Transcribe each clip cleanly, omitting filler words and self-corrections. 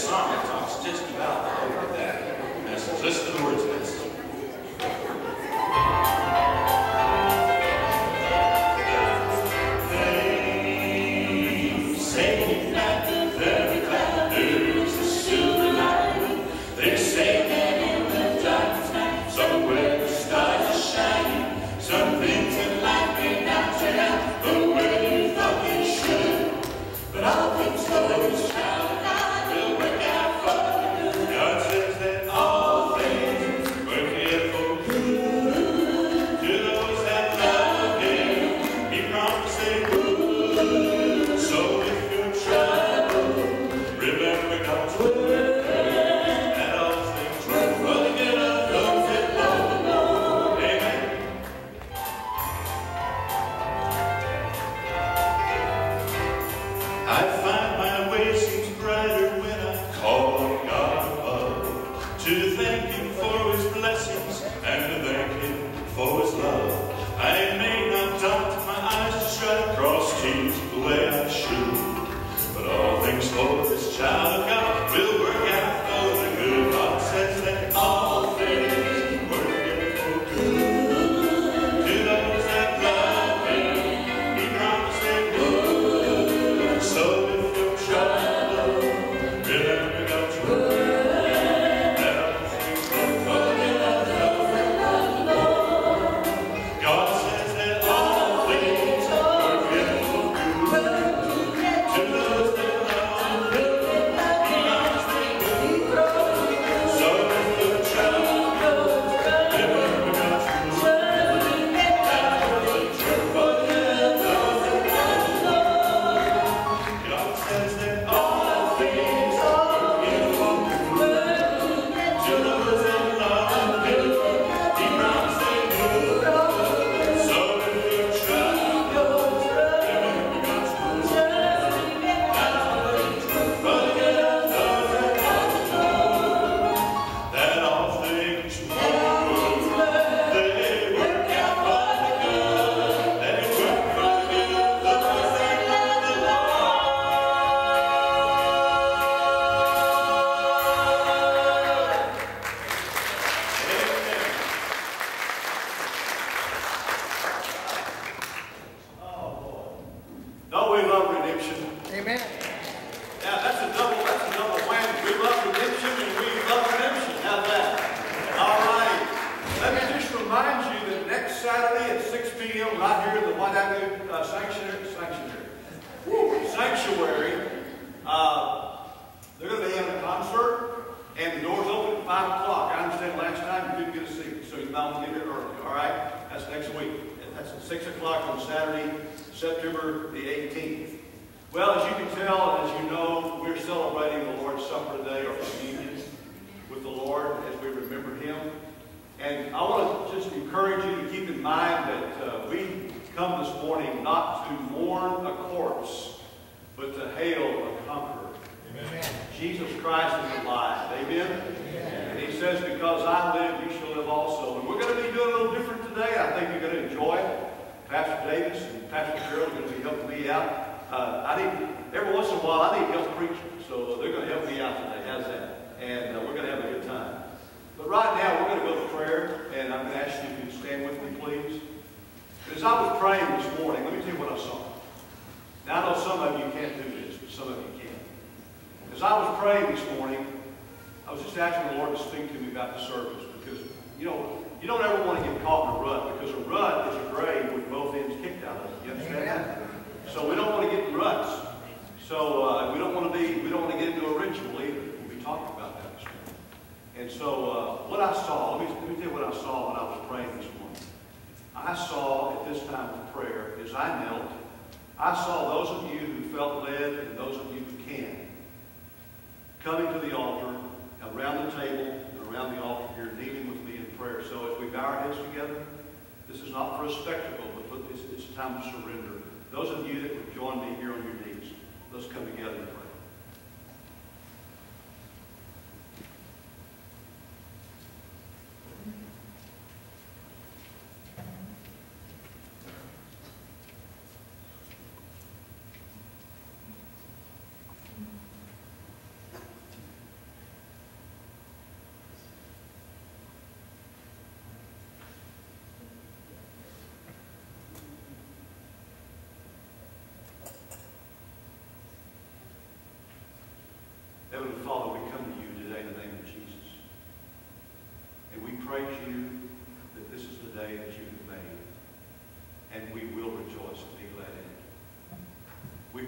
song that talks just about that message. Listen to the words of this.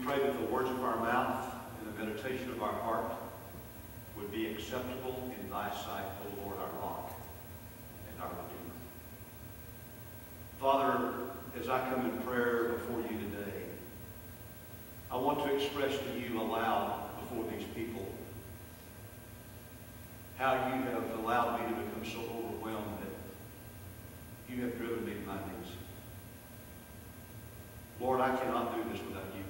pray that the words of our mouth and the meditation of our heart would be acceptable in thy sight, O Lord, our rock and our Redeemer. Father, as I come in prayer before you today, I want to express to you aloud before these people how you have allowed me to become so overwhelmed that you have driven me to my knees. Lord, I cannot do this without you.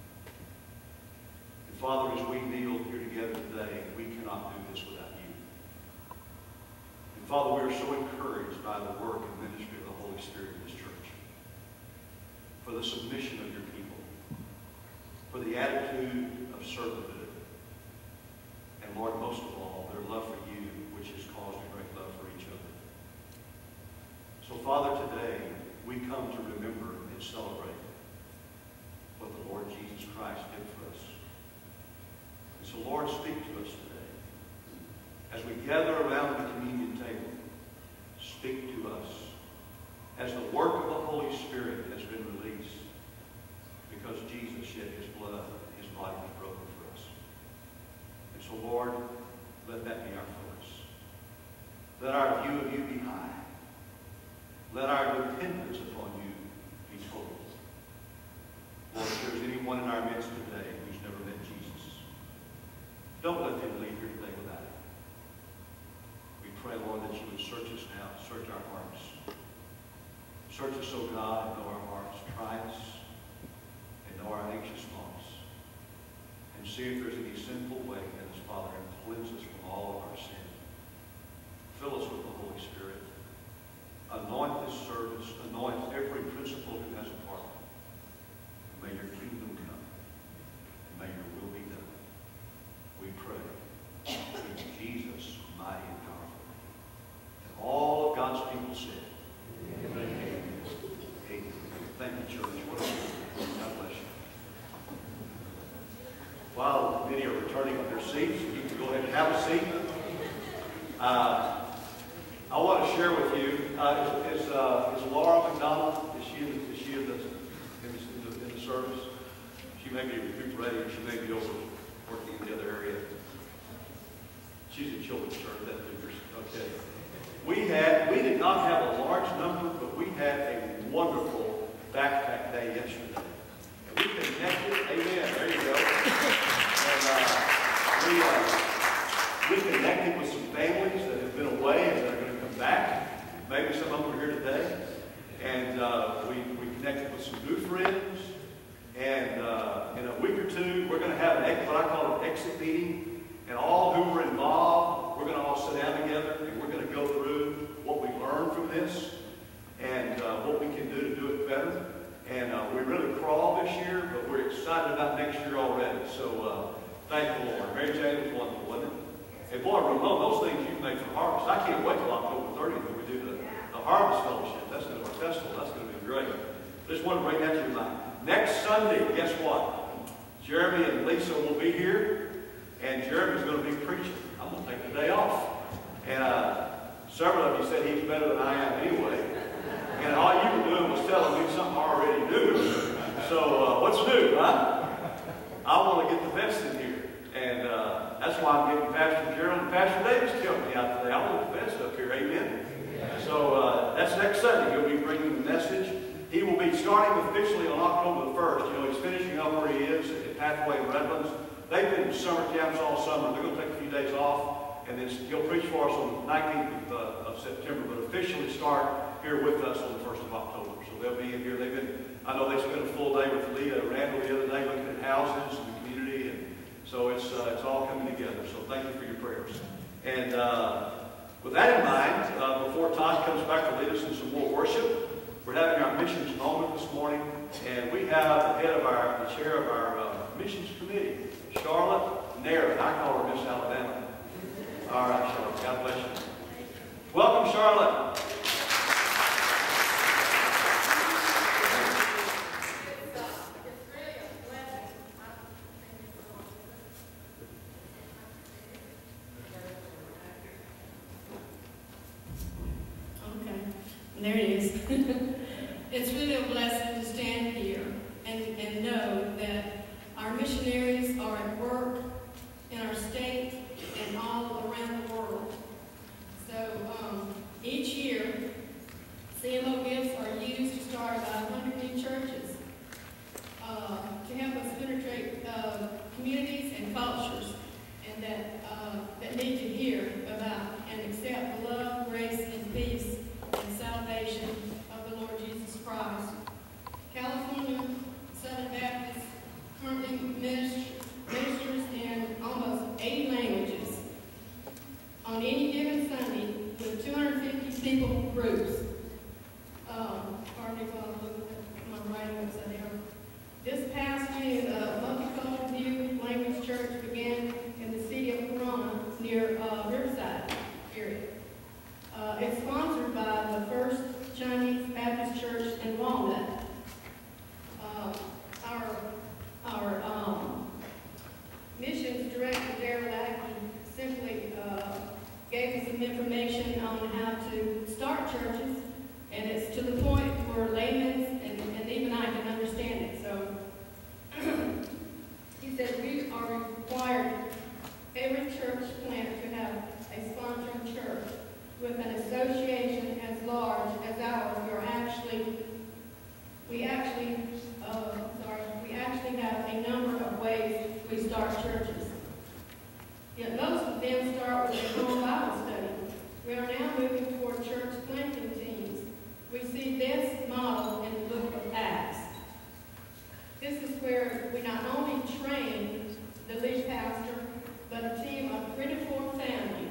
And Father, as we kneel here together today, we cannot do this without you. And Father, we are so encouraged by the work and ministry of the Holy Spirit in this church, for the submission of your people, for the attitude of servanthood, and Lord, most of all, their love for you, which has caused a great love for each other. So Father, today we come to remember and celebrate what the Lord Jesus Christ did for us. And so Lord, speak to us today. As we gather around the communion table, speak to us as the work of the Holy Spirit has been released, because Jesus shed his blood, his body was broken for us. And so Lord, let that be our focus. Let our view of you be high. Let our dependence upon you be total. Lord, if there's anyone in our midst today who's never met Jesus, don't let them leave here today without it. We pray, Lord, that you would search us now, search our hearts. Search us, O God, and know our hearts. Try us and know our anxious thoughts. And see if there's any sinful way in us, Father, and cleanse us from all of our sin. Fill us with the Holy Spirit. Anoint this service. Anoint every principal who has a part. And may your kingdom come. And may your will be done. We pray in Jesus' mighty and powerful name. And all of God's people said, Amen. Amen. Thank you, church. What a God bless you. While many are returning to their seats, you can go ahead and have a seat. I want to share with you, is Laura McDonald, is she in the service? She may be recuperating, she may be over working in the other area. She's in children's church, that figures. Okay. We did not have a large number, but we had a wonderful backpack day yesterday. And we connected, amen, there you go. And we connected with some families that have been away and that are going to come back. Maybe some of them are here today. And we connected with some new friends. And in a week or two, we're going to have what I call an exit meeting. And all who were involved, we're going to all sit down together and we're going to go through what we learned from this and what we can do to do it better. And we really crawled this year, but we're excited about next year already. So thank the Lord. Mary Jane was wonderful, wasn't it? Hey, boy, Ramon, those things you've made for harvest. I can't wait till October 30th when we do the harvest fellowship. That's going to be our festival. That's going to be great. Just want to bring that to your mind. Next Sunday, guess what? Jeremy and Lisa will be here, and Jeremy's going to be preaching. I'm going to take the day off. And several of you said he's better than I am anyway. And all you were doing was telling me something I already knew. So what's new, huh? I want to get the best in here. And that's why I'm getting Pastor Gerald and Pastor Davis to help me out today. I want the best up here. Amen. So that's next Sunday. He'll be bringing the message. He will be starting officially on October the 1st. You know, he's finishing up where he is at Pathway in Redlands. They've been in summer camps all summer. They're going to take a few days off. And then he'll preach for us on the 19th of September, but officially start here with us on the 1st of October. So they'll be in here. I know they spent a full day with Leah Randall the other day looking at houses and the community. And so it's all coming together. So thank you for your prayers. And with that in mind, before Todd comes back to lead us in some more worship, we're having our missions moment this morning. And we have the chair of our missions committee, Charlotte Nair. I call her Miss Alabama. All right, Charlotte. God bless you. Welcome, Charlotte. There it is. It's really a blessing to stand here and know that ways we start churches. Yet most of them start with a home Bible study. We are now moving toward church planting teams. We see this model in the book of Acts. This is where we not only train the lead pastor, but a team of 3 to 4 families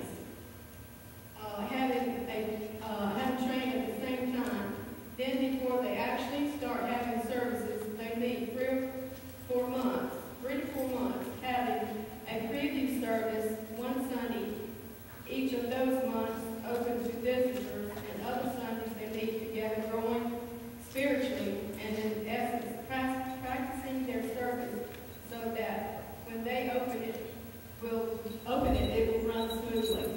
having trained at the same time. Then before they actually start having services, they meet 3 to 4 months, having a preview service one Sunday. Each of those months open to visitors, and other Sundays they meet together, growing spiritually, and in essence practicing their service so that when they open it, it will run smoothly.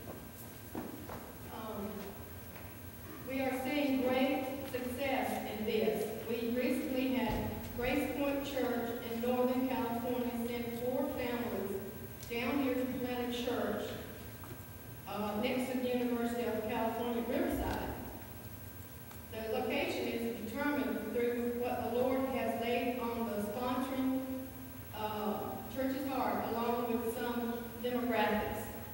We are seeing great success in this. We recently had Grace Point Church in Northern California send 4 families down here to plant a church next to the University of California, Riverside. The location is determined through what the Lord has laid on the sponsoring church's heart, along with some demographics.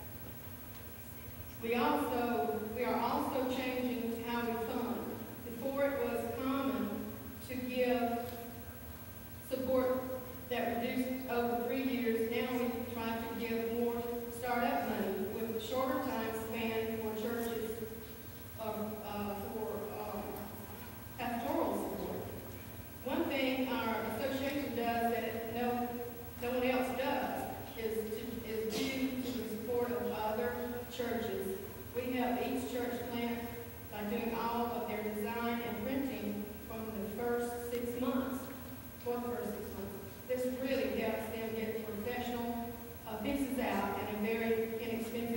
We are also changing how we fund. Before it was common to give support that reduced over 3 years. Now we try to give more startup money with shorter time span for churches for pastoral support. One thing our association does that no one else does is due to the support of other churches. We help each church plant by doing all of their design and printing from the first 6 months. This really helps them get professional pieces out in a very inexpensive